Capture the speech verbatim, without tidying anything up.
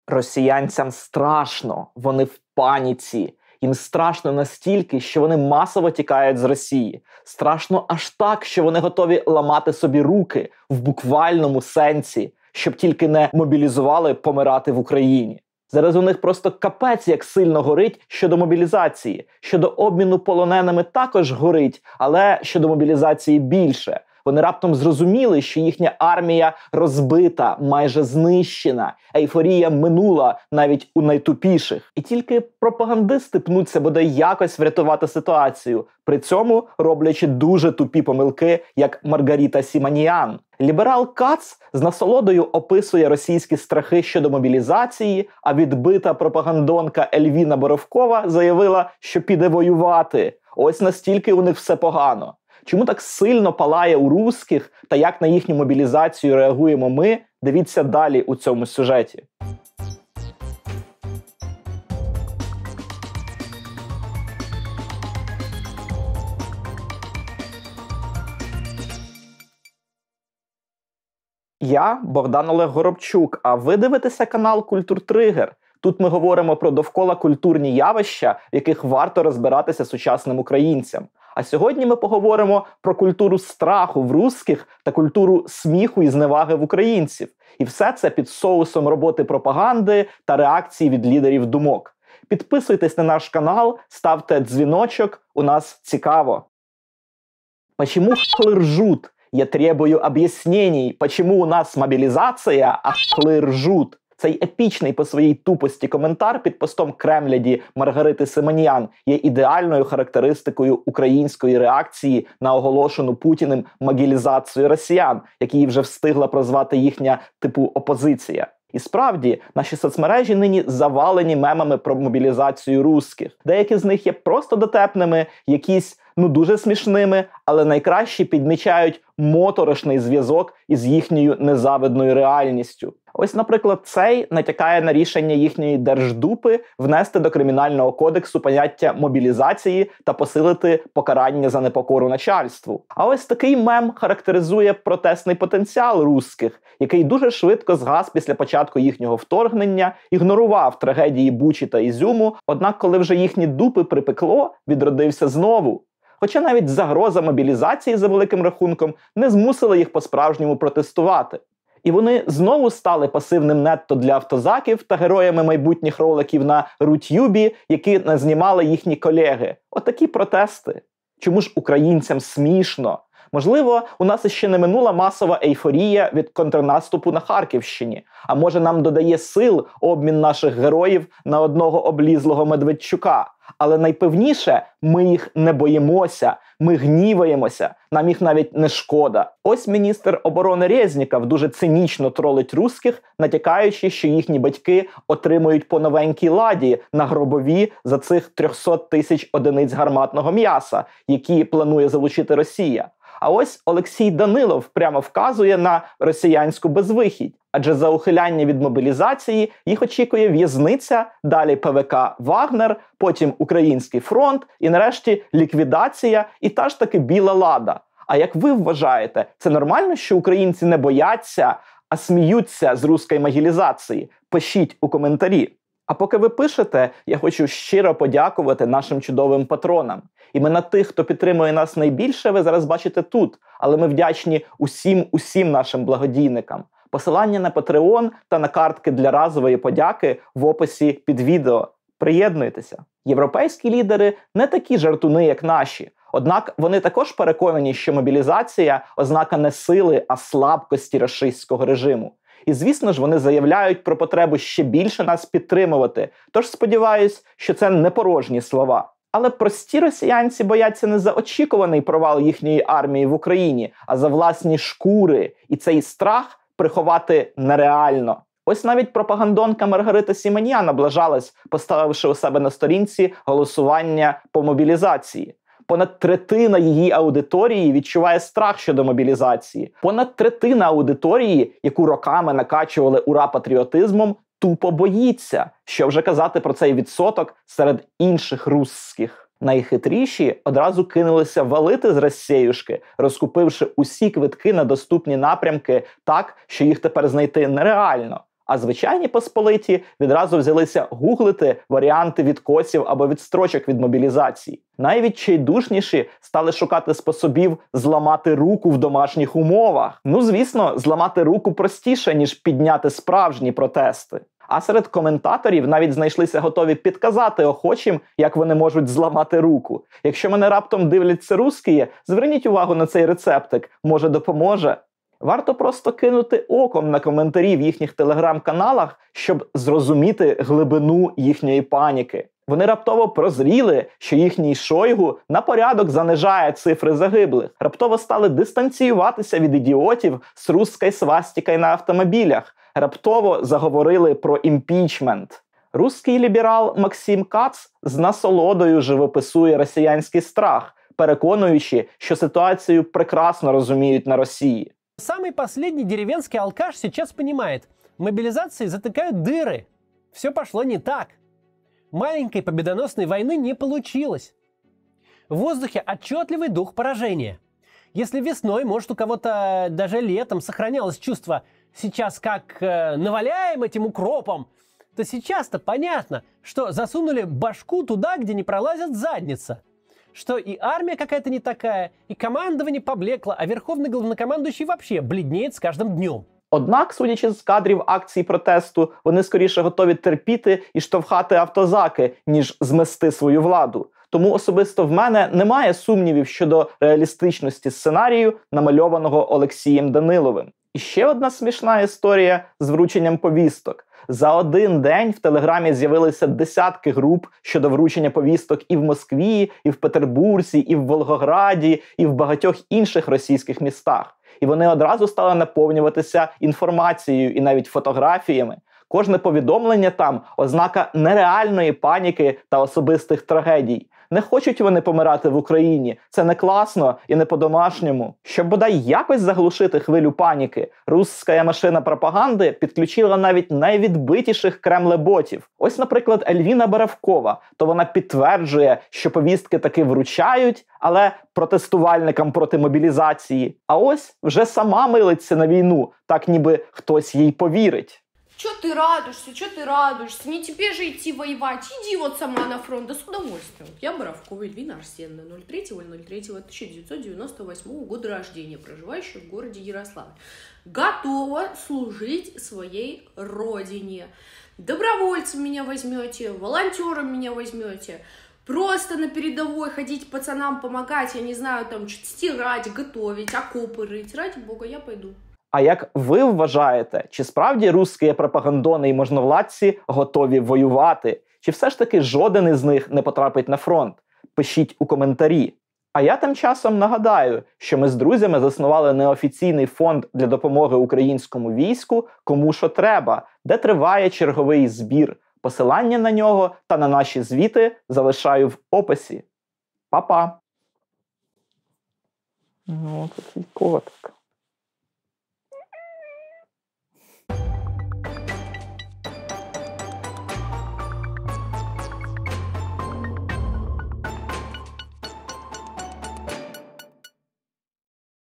Росіянцям страшно, вони в паніці. Їм страшно настільки, що вони масово тікають з Росії. Страшно аж так, що вони готові ламати собі руки в буквальному сенсі, щоб тільки не мобілізували помирати в Україні. Зараз у них просто капець як сильно горить щодо мобілізації. Щодо обміну полоненими також горить, але щодо мобілізації більше. Вони раптом зрозуміли, що їхня армія розбита, майже знищена. Ейфорія минула навіть у найтупіших. І тільки пропагандисти пнуться бодай якось врятувати ситуацію, при цьому роблячи дуже тупі помилки, як Маргарита Сіманіян. Ліберал Кац з насолодою описує російські страхи щодо мобілізації, а відбита пропагандонка Ельвіна Боровкова заявила, що піде воювати. Ось настільки у них все погано. Чому так сильно палає у русських та як на їхню мобілізацію реагуємо ми, дивіться далі у цьому сюжеті. Я Богдан Олег Горобчук, а ви дивитеся канал Культуртригер. Тут ми говоримо про довкола культурні явища, в яких варто розбиратися сучасним українцям. А сьогодні ми поговоримо про культуру страху в русських та культуру сміху і зневаги в українців. І все це під соусом роботи пропаганди та реакції від лідерів думок. Підписуйтесь на наш канал, ставте дзвіночок, у нас цікаво. Почему хохлы ржут? Я требую объяснений, почему у нас мобілізація, а хохлы ржут. Цей епічний по своїй тупості коментар під постом Кремляді Маргарити Симоніян є ідеальною характеристикою української реакції на оголошену Путіним мобілізацію росіян, які вже встигла прозвати їхня типу опозиція. І справді, наші соцмережі нині завалені мемами про мобілізацію русських. Деякі з них є просто дотепними, якісь, ну, дуже смішними, але найкраще підмічають моторошний зв'язок із їхньою незавидною реальністю. Ось, наприклад, цей натякає на рішення їхньої Держдупи внести до Кримінального кодексу поняття мобілізації та посилити покарання за непокору начальству. А ось такий мем характеризує протестний потенціал русських, який дуже швидко згас після початку їхнього вторгнення, ігнорував трагедії Бучі та Ізюму, однак коли вже їхні дупи припекло, відродився знову. Хоча навіть загроза мобілізації, за великим рахунком, не змусила їх по-справжньому протестувати. І вони знову стали пасивним нетто для автозаків та героями майбутніх роликів на Рутюбі, які назнімали їхні колеги. Отакі протести. Чому ж українцям смішно? Можливо, у нас іще не минула масова ейфорія від контрнаступу на Харківщині. А може нам додає сил обмін наших героїв на одного облізлого Медведчука. Але найпевніше, ми їх не боїмося, ми гніваємося, нам їх навіть не шкода. Ось міністр оборони Резніков дуже цинічно тролить русських, натякаючи, що їхні батьки отримують по новенькій ладі на гробові за цих триста тисяч одиниць гарматного м'яса, які планує залучити Росія. А ось Олексій Данилов прямо вказує на росіянську безвихідь. Адже за ухиляння від мобілізації їх очікує в'язниця, далі Пе Ве Ка «Вагнер», потім Український фронт і нарешті ліквідація і та ж таки Біла Лада. А як ви вважаєте, це нормально, що українці не бояться, а сміються з руської мобілізації? Пишіть у коментарі. А поки ви пишете, я хочу щиро подякувати нашим чудовим патронам. Імена тих, хто підтримує нас найбільше, ви зараз бачите тут. Але ми вдячні усім-усім нашим благодійникам. Посилання на Patreon та на картки для разової подяки в описі під відео. Приєднуйтеся. Європейські лідери не такі жартуни, як наші. Однак вони також переконані, що мобілізація – ознака не сили, а слабкості рашистського режиму. І, звісно ж, вони заявляють про потребу ще більше нас підтримувати. Тож сподіваюсь, що це не порожні слова. Але прості росіянці бояться не за очікуваний провал їхньої армії в Україні, а за власні шкури. І цей страх приховати нереально. Ось навіть пропагандонка Маргарита Сіманіян облажалась, поставивши у себе на сторінці голосування по мобілізації. Понад третина її аудиторії відчуває страх щодо мобілізації. Понад третина аудиторії, яку роками накачували ура-патріотизмом, тупо боїться. Що вже казати про цей відсоток серед інших русських. Найхитріші одразу кинулися валити з Росіюшки, розкупивши усі квитки на доступні напрямки так, що їх тепер знайти нереально. А звичайні посполиті відразу взялися гуглити варіанти відкосів або відстрочок від мобілізації. Найвідчайдушніші стали шукати способів зламати руку в домашніх умовах. Ну, звісно, зламати руку простіше, ніж підняти справжні протести. А серед коментаторів навіть знайшлися готові підказати охочим, як вони можуть зламати руку. Якщо мене раптом дивляться русскії, зверніть увагу на цей рецептик, може допоможе. Варто просто кинути оком на коментарі в їхніх телеграм-каналах, щоб зрозуміти глибину їхньої паніки. Вони раптово прозріли, що їхній Шойгу на порядок занижає цифри загиблих. Раптово стали дистанціюватися від ідіотів з русською свастикою на автомобілях. Раптово заговорили про імпічмент. Руський ліберал Максим Кац з насолодою живописує росіянський страх, переконуючи, що ситуацію прекрасно розуміють на Росії. Самый последний деревенский алкаш сейчас понимает, мобилизации затыкают дыры. Все пошло не так. Маленькой победоносной войны не получилось. В воздухе отчетливый дух поражения. Если весной, может, у кого-то даже летом сохранялось чувство «сейчас как э, наваляем этим укропом», то сейчас-то понятно, что засунули башку туда, где не пролазит задница. Что и армия какая-то не такая, и командование поблекло, а верховный главнокомандующий вообще бледнеет с каждым днем. Однак, судячи з кадрів акцій протесту, вони скоріше готові терпіти і штовхати автозаки, ніж змести свою владу. Тому особисто в мене немає сумнівів щодо реалістичності сценарію, намальованого Олексієм Даниловим. І ще одна смішна історія з врученням повісток. За один день в Телеграмі з'явилися десятки груп щодо вручення повісток і в Москві, і в Петербурзі, і в Волгограді, і в багатьох інших російських містах. І вони одразу стали наповнюватися інформацією і навіть фотографіями. Кожне повідомлення там – ознака нереальної паніки та особистих трагедій. Не хочуть вони помирати в Україні. Це не класно і не по-домашньому. Щоб бодай якось заглушити хвилю паніки, русська машина пропаганди підключила навіть найвідбитіших кремлеботів. Ось, наприклад, Ельвіна Боровкова. То вона підтверджує, що повістки таки вручають, але протестувальникам проти мобілізації. А ось вже сама милиться на війну, так ніби хтось їй повірить. Чё ты радуешься, чё ты радуешься? Не тебе же идти воевать, иди вот сама на фронт, да с удовольствием. Я Боровкова Эльвина Арсеньевна, ноль третьего ноль третьего тысяча девятьсот девяносто восьмого года рождения, проживающая в городе Ярославль. Готова служить своей родине. Добровольцем меня возьмете, волонтером меня возьмете. Просто на передовой ходить пацанам помогать, я не знаю, там что-то стирать, готовить, окопы рыть. Ради бога, я пойду. А як ви вважаєте, чи справді русські пропагандони і можновладці готові воювати? Чи все ж таки жоден із них не потрапить на фронт? Пишіть у коментарі. А я тим часом нагадаю, що ми з друзями заснували неофіційний фонд для допомоги українському війську «Кому що треба», де триває черговий збір. Посилання на нього та на наші звіти залишаю в описі. Па-па! Ну, такий котик.